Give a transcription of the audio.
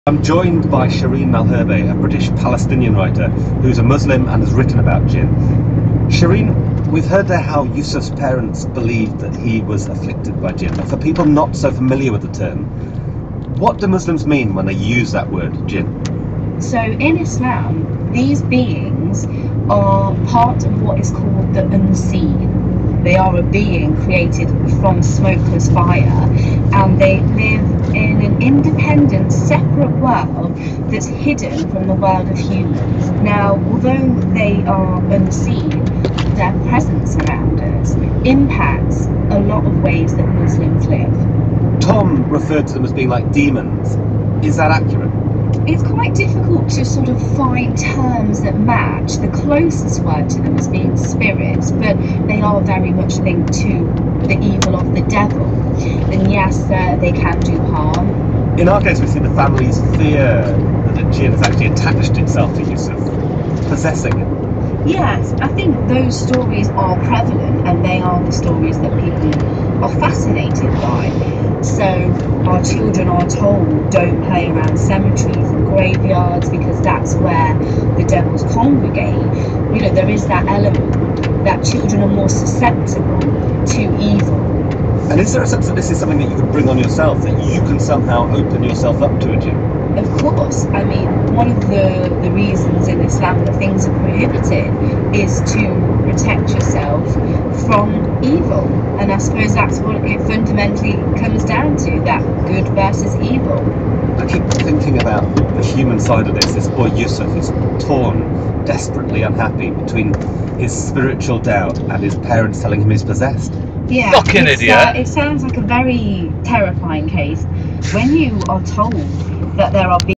I'm joined by Shireen Malherbe, a British Palestinian writer who's a Muslim and has written about jinn. Shireen, we've heard there how Yusuf's parents believed that he was afflicted by jinn. But for people not so familiar with the term, what do Muslims mean when they use that word, jinn? So in Islam, these beings are part of what is called the unseen. They are a being created from smokeless fire, and they live in an independent, separate world that's hidden from the world of humans. Now, although they are unseen, their presence around us impacts a lot of ways that Muslims live. Tom referred to them as being like demons. Is that accurate? It's quite difficult to sort of find terms that match. The closest word to them is being spirits, but they are very much linked to the evil of the devil. And yes, they can do harm. In our case, we see the family's fear that a jinn has actually attached itself to Yusuf, possessing him. Yes, I think those stories are prevalent, and they are the stories that people are fascinated by. So our children are told, don't play around cemeteries and graveyards because that's where the devils congregate. You know, there is that element that children are more susceptible to evil. And is there a sense that this is something that you can bring on yourself, that you can somehow open yourself up to a jinn? Of course, I mean, one of the reasons in Islam that things are prohibited is to protect yourself from evil. And I suppose that's what it fundamentally comes down to, that good versus evil. I keep thinking about the human side of this boy Yusuf is torn, desperately unhappy between his spiritual doubt and his parents telling him he's possessed. Yeah, fucking idiot. It sounds like a very terrifying case. When you are told that there are